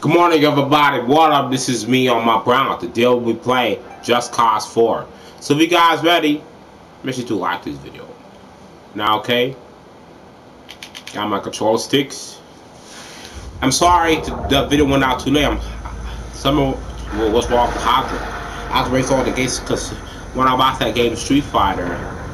Good morning, everybody. What up? This is me on my brown. Today we'll be playing Just Cause 4. So if you guys ready, make sure to like this video. Now, okay? Got my control sticks. I'm sorry the video went out too late. Someone was wrong with Hydra. I was raised all the gates because when I bought that game Street Fighter,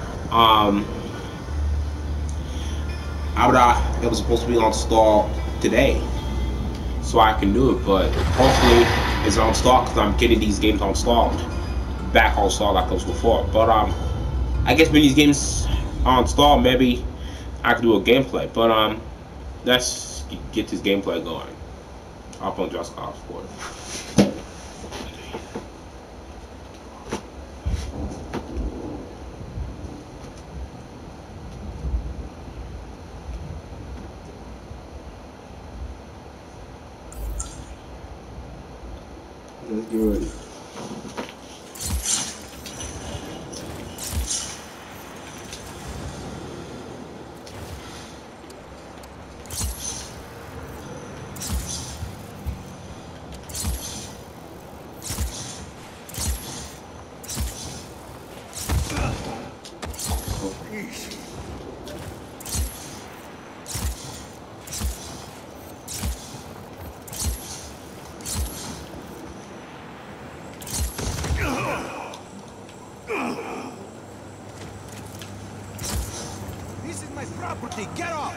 it was supposed to be installed today, so I can do it, but hopefully it's on installed because I'm getting these games installed back on installed like I was before. But I guess when these games are installed, maybe I can do a gameplay. But let's get this gameplay going. Up on Just Cause 4. Let's get ready. This is my property. Get off!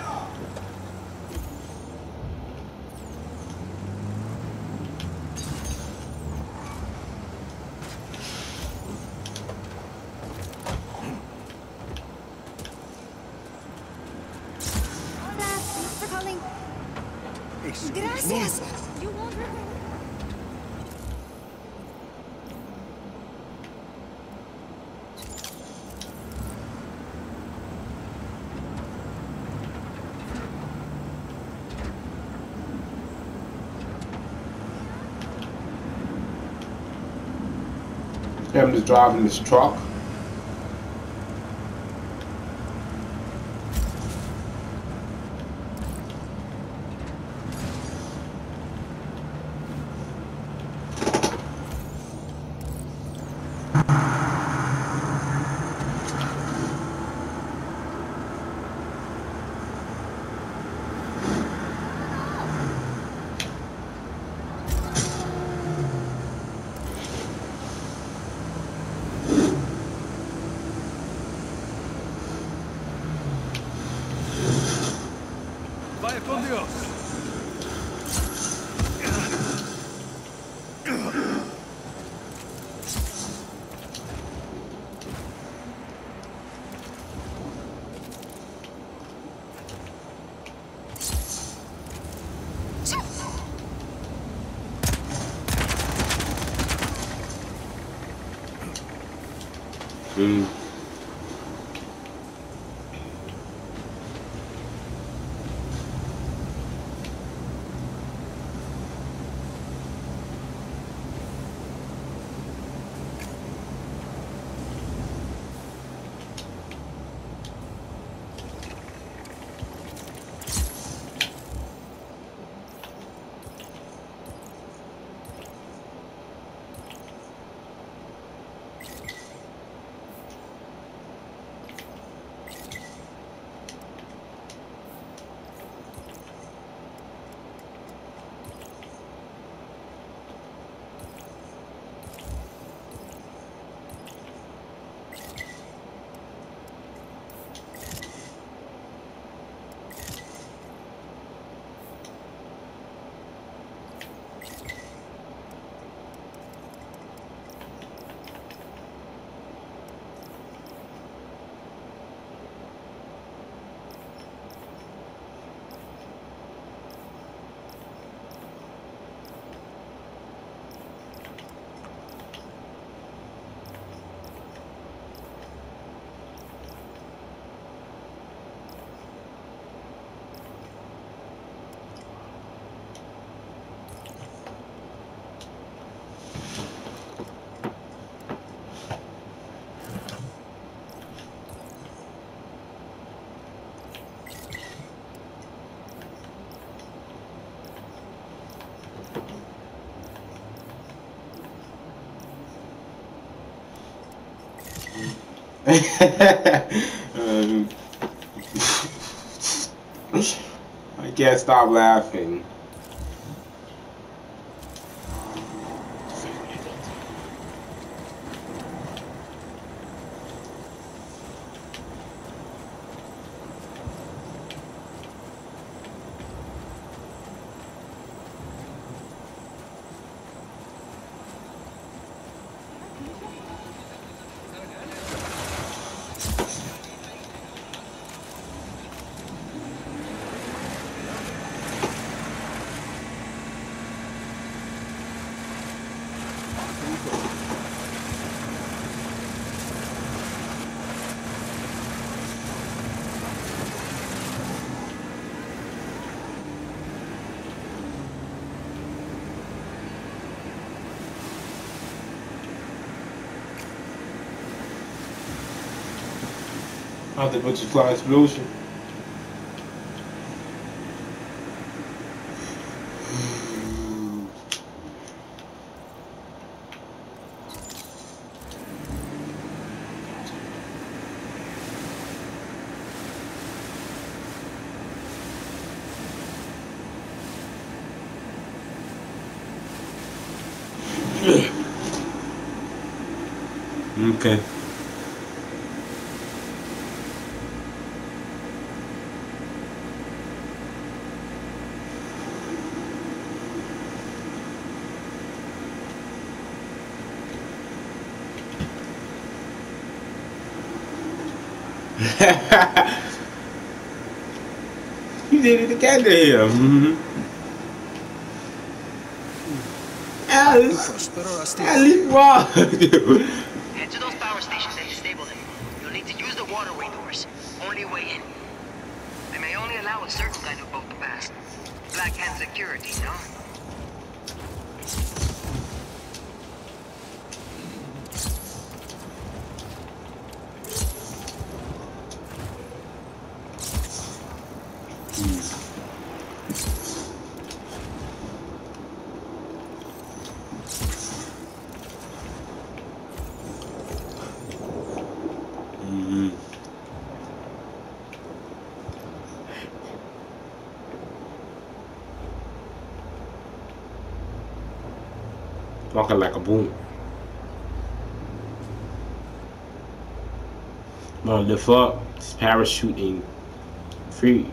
Hola, thanks for calling. Gracias. You won't regret it. I'm just driving this truck. Vaya con Dios. I can't stop laughing. Out the butterfly explosion. Okay. You did it again to him. Alice, wrong. Head to those power stations and disable them. You'll need to use the waterway doors. Only way in. They may only allow a certain kind of boat to pass. Black Hand security, no? Walking like a boom. Man, the fuck? It's parachuting free.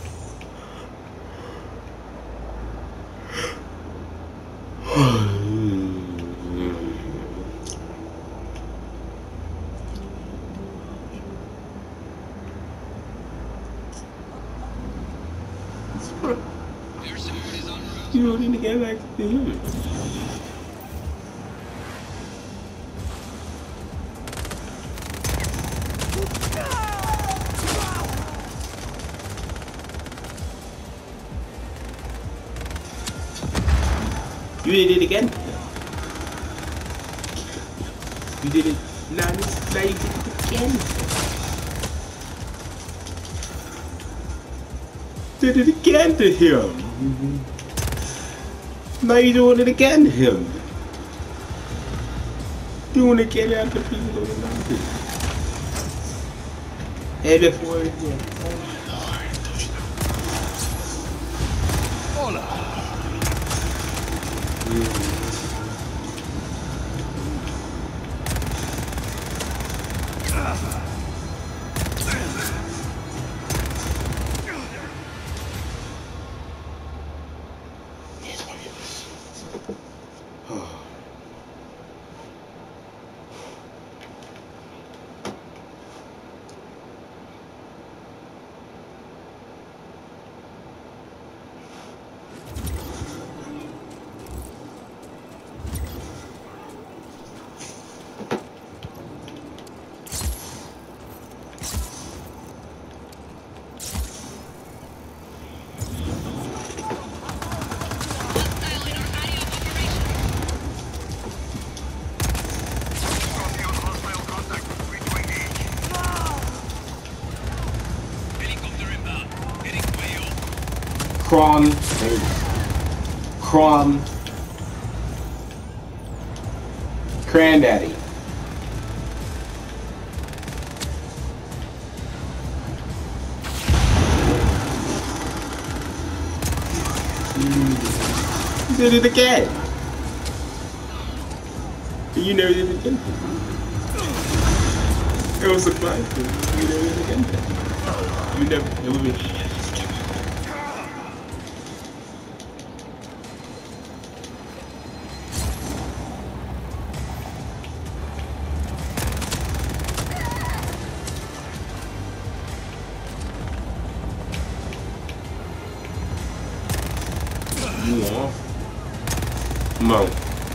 You don't need to get back to him. You did it again. You did it. Now you did it again. Did it again to him. Now you're doing it again to him. Doing it again after people on the mountain. And before it again. Hola. Granddaddy. You did it again. You never did it again. It was surprising. You never did it again. You never. It would be. Come on.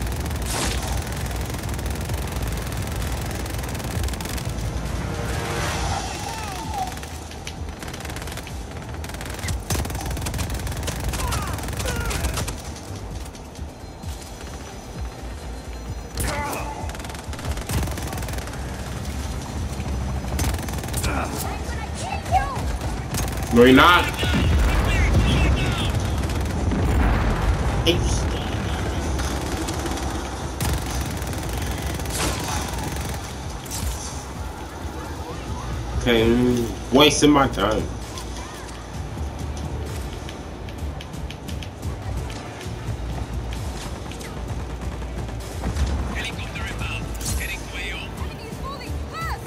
No, you're not. Okay, wasting my time. Helicopter inbound. Heading to AO. Enemies moving fast!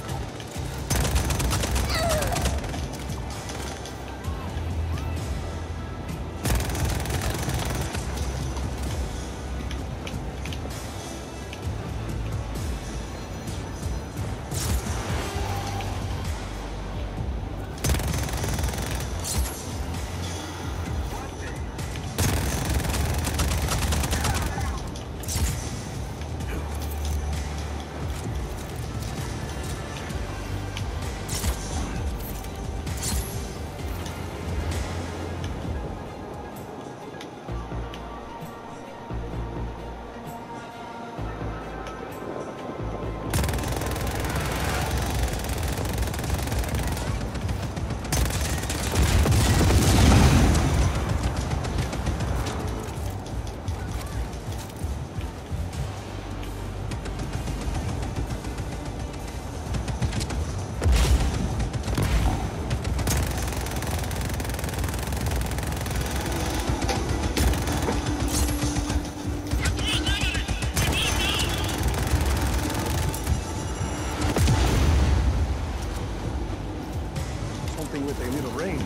Something with a little range.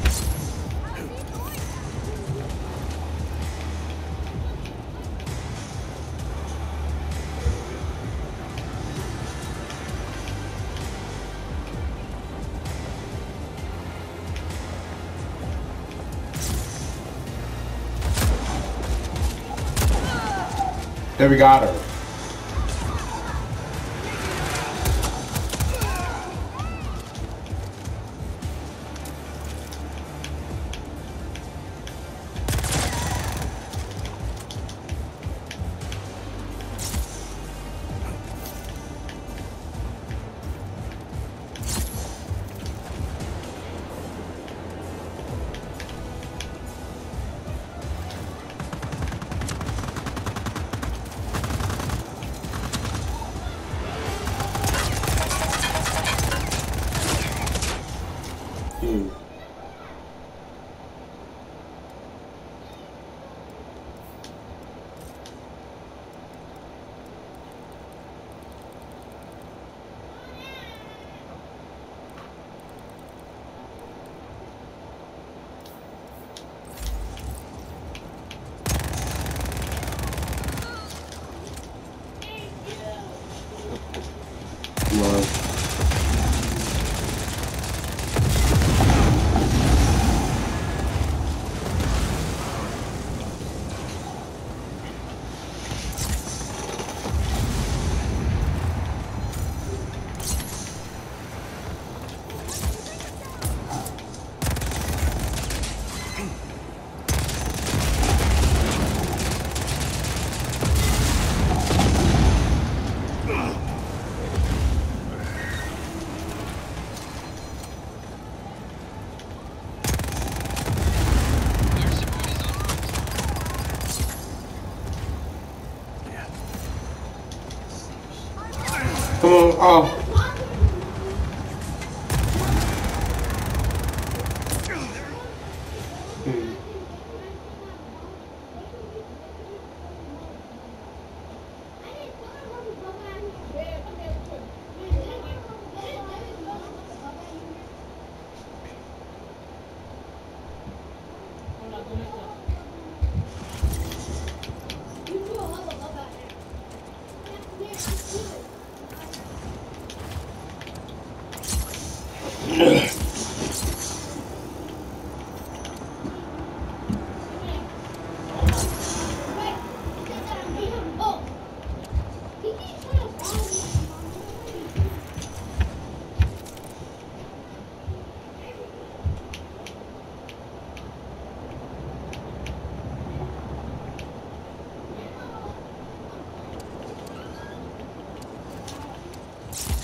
There we got her. Come on, oh.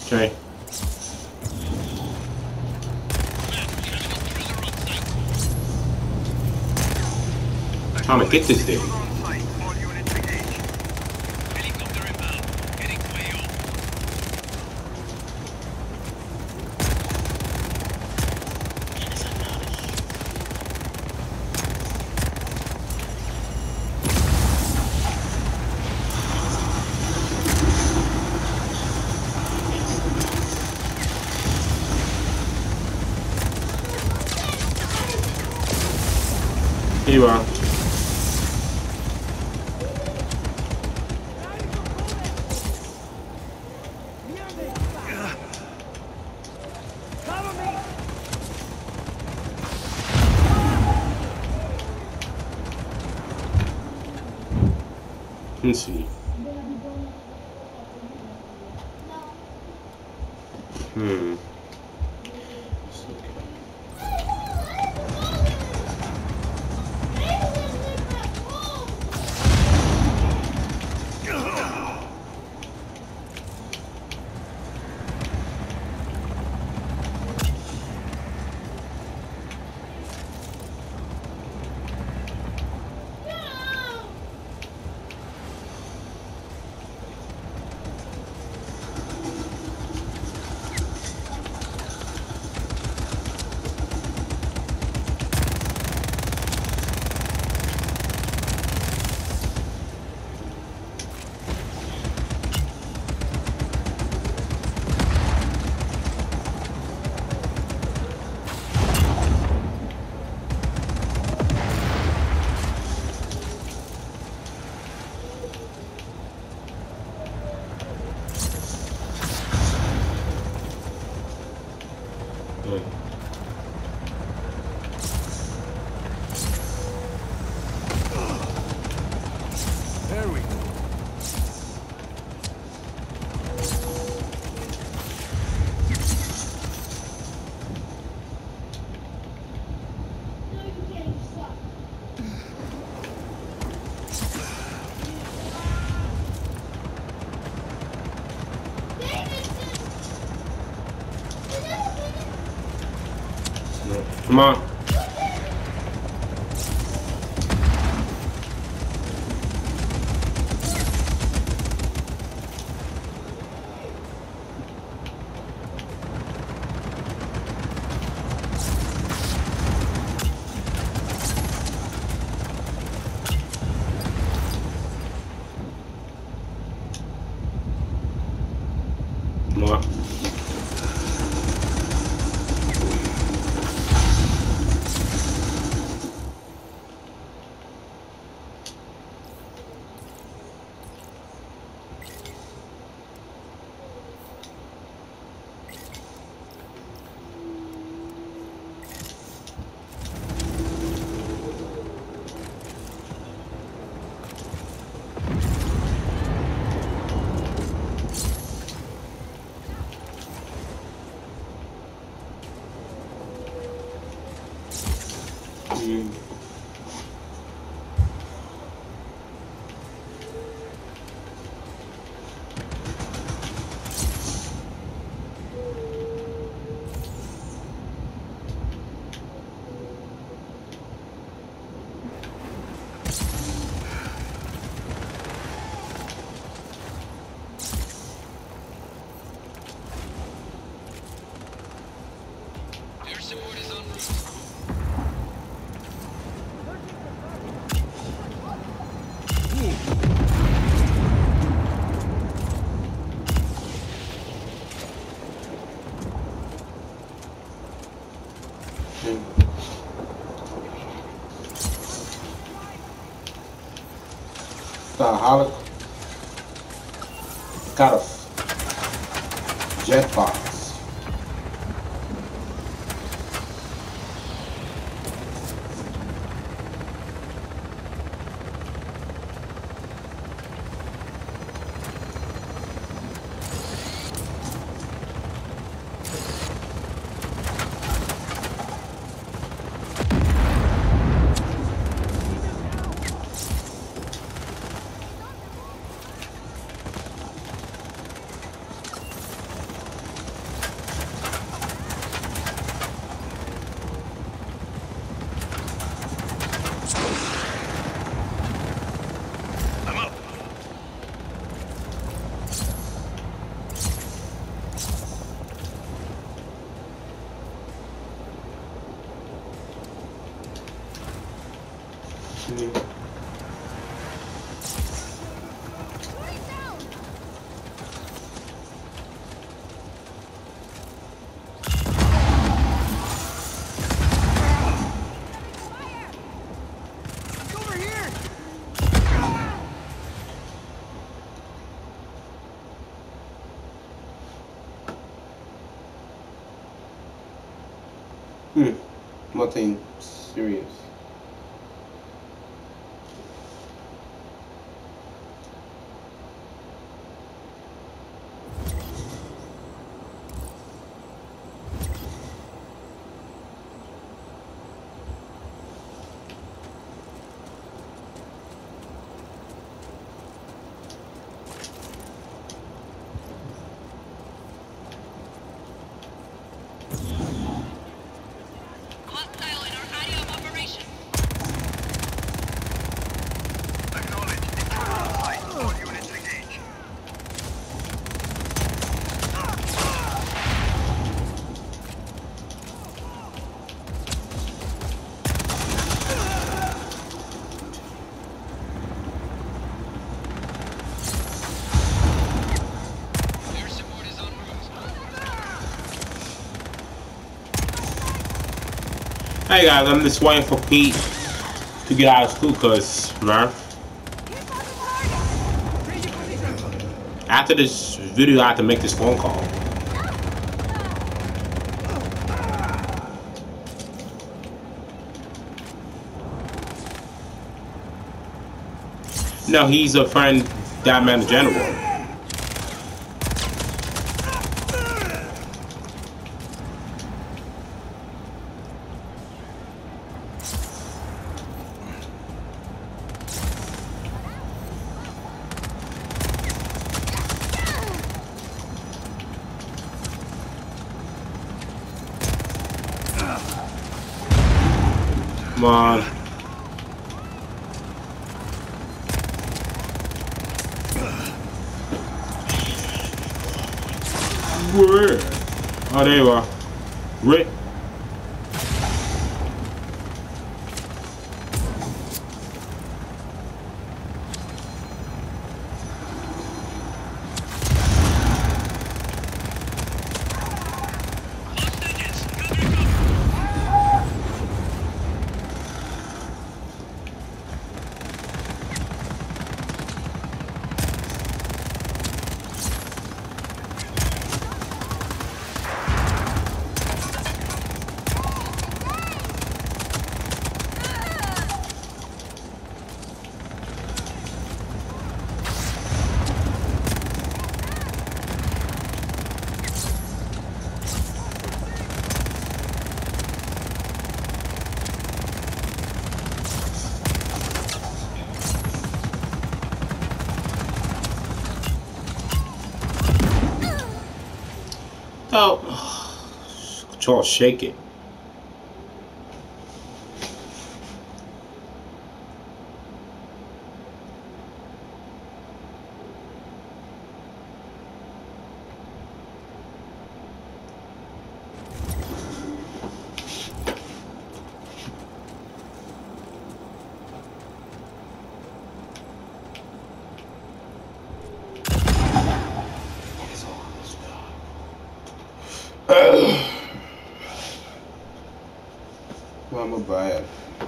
Okay. Trying to get this thing. Helicopter inbound. Heading to AO. Here you are. Let's see. There we go. Come on. Come on. Air support is en route. Got a jetpack. Nothing serious. Hostile in our area of operation. Acknowledge. Intruder on site. All units engage. Air support is en route. Hey guys, I'm just waiting for Pete to get out of school, cause man, after this video I have to make this phone call. No, he's a friend that man the general. Come on. Where? Oh, there you are. Rick. Oh, control, shake it. Mama bad.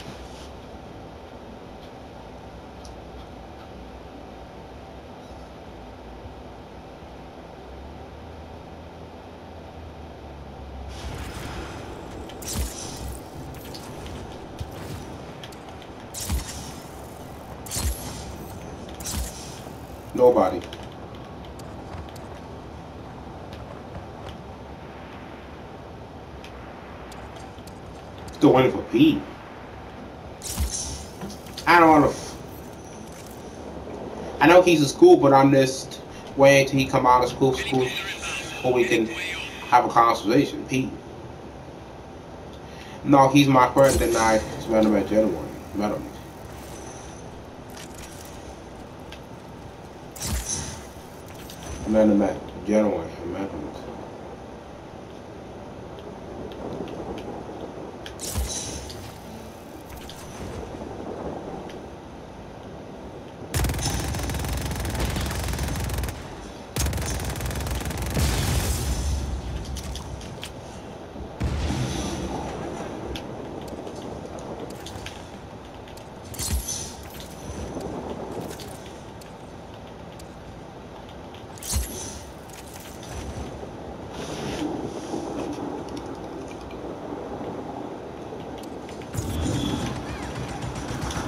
Nobody. Still waiting for Pete. I don't want to. I know he's in school, but I'm just waiting till he come out of school, so we can have a conversation. Pete. No, he's my friend, and I met him at January. Met him. I met him at January. I met him.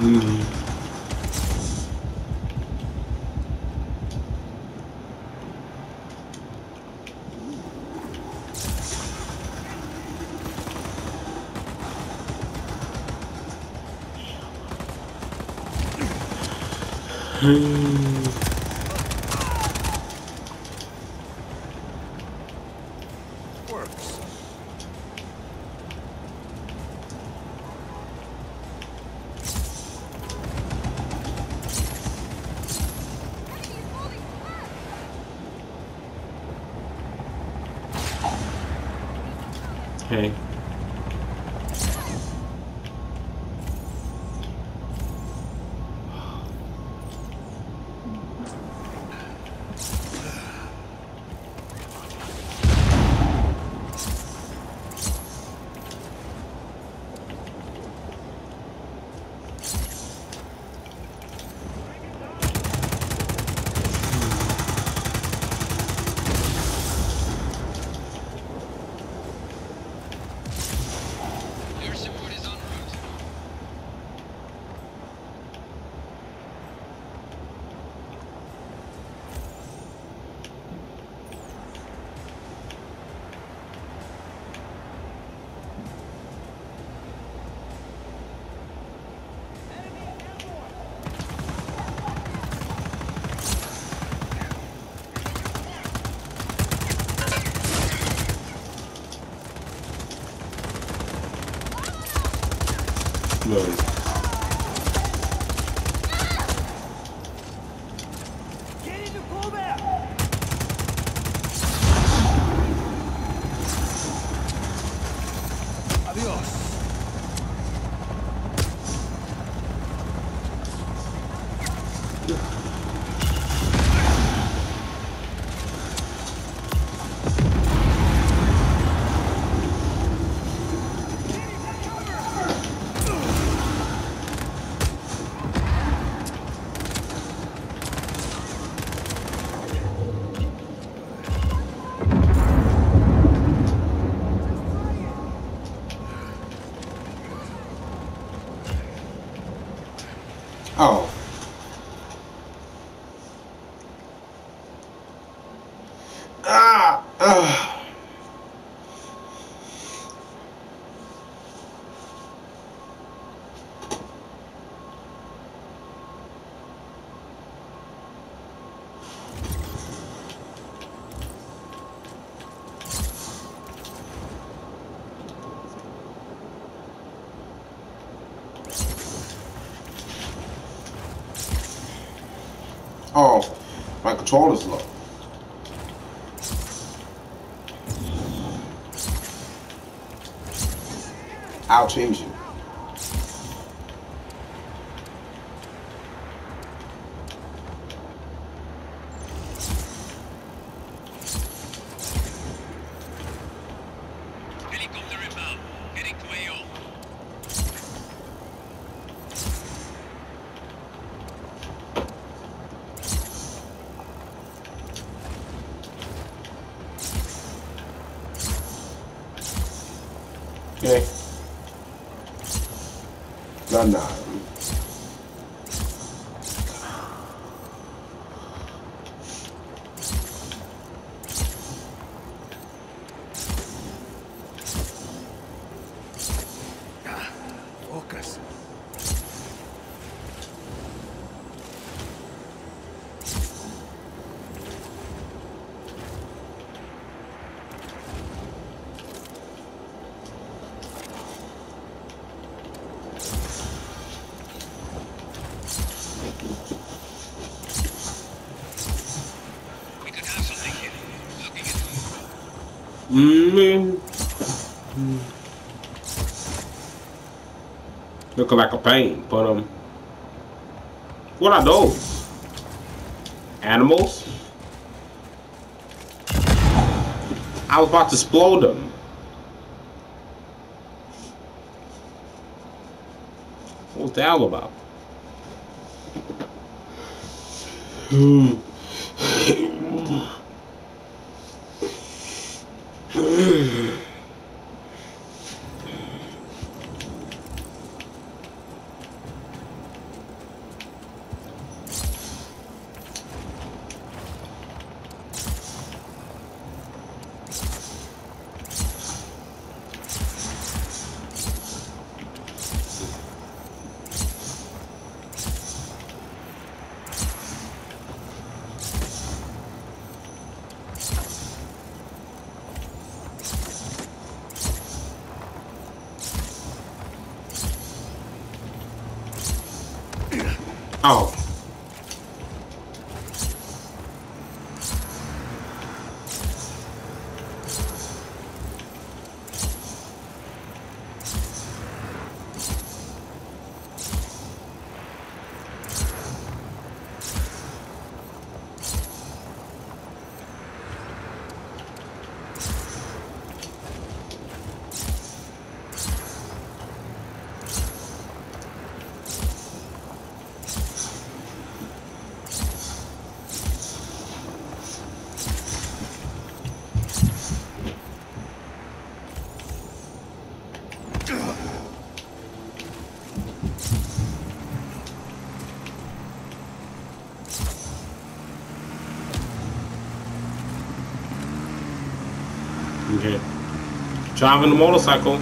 Works. Okay. Air support is en route. No. Get into combat! Adios. Oh. Ah. Oh, my controller's low. I'll change it. Helicopter inbound. Heading to AO. Okay. Nah. Focus. We could have something here. Looking into Looking like a pain, but what are those? Animals? I was about to explode them. What was that all about? Oh. Okay. Driving the motorcycle.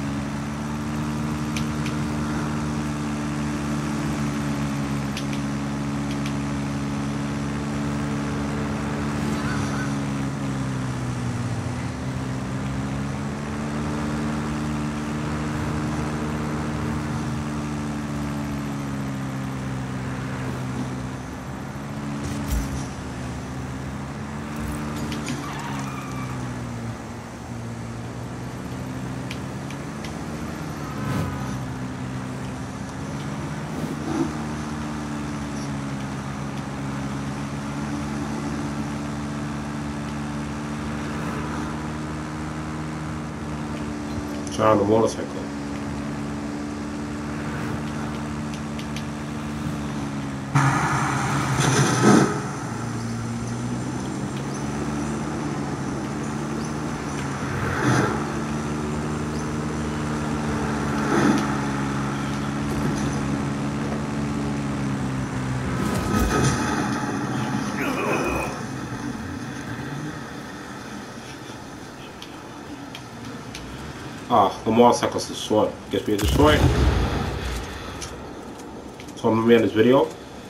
Driving the motorcycle. Ah, the motorcycle's destroyed. Guess we destroyed. So I'm gonna be in this video.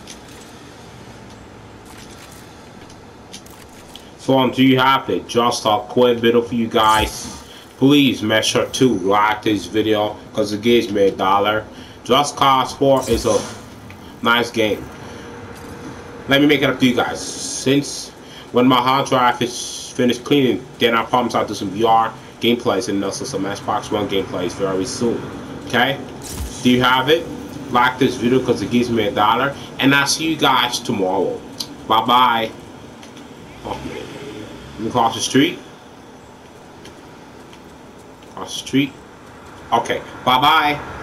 So do you have it? Just a quick video for you guys. Please make sure to like this video because it gives me $1. Just Cause 4 is a nice game. Let me make it up to you guys. Since when my hard drive is finished cleaning, then I promise I'll do some VR gameplays and also some Xbox One gameplays very soon. Okay? Do you have it? Like this video because it gives me $1. And I'll see you guys tomorrow. Bye bye. Oh, let me cross the street. Cross the street. Okay. Bye bye.